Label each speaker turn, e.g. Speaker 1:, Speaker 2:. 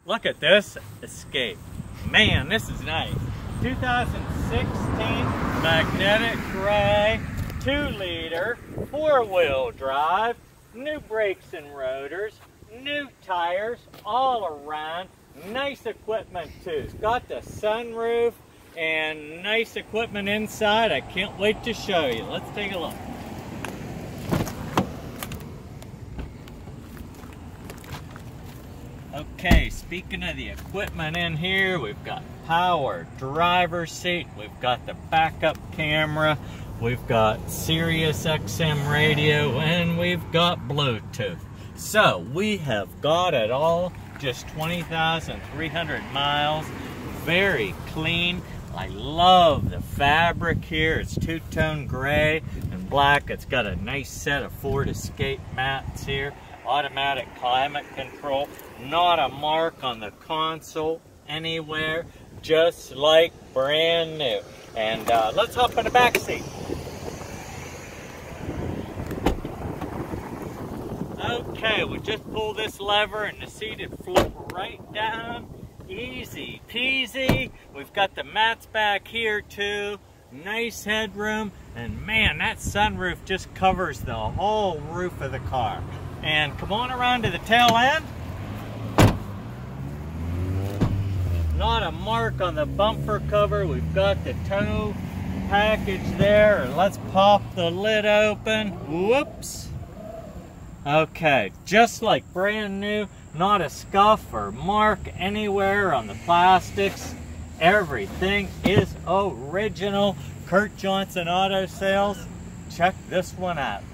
Speaker 1: Look at this Escape. Man, this is nice. 2016 magnetic gray, 2-liter, 4-wheel drive, new brakes and rotors, new tires all around. Nice equipment too. It's got the sunroof and nice equipment inside. I can't wait to show you. Let's take a look. Okay, speaking of the equipment in here, we've got power driver's seat, we've got the backup camera, we've got SIRIUS XM radio, and we've got Bluetooth. So we have got it all. Just 20,300 miles. Very clean. I love the fabric here. It's two-tone gray and black. It's got a nice set of Ford Escape mats here. Automatic climate control. Not a mark on the console anywhere. Just like brand new. And let's hop in the back seat. Okay, we just pull this lever and the seat would flip right down. Easy peasy. We've got the mats back here too. Nice headroom. And man, that sunroof just covers the whole roof of the car. And come on around to the tail end. Not a mark on the bumper cover. We've got the tow package there. And let's pop the lid open. Whoops. Okay, just like brand new, not a scuff or mark anywhere on the plastics. Everything is original. Kurt Johnson Auto Sales. Check this one out.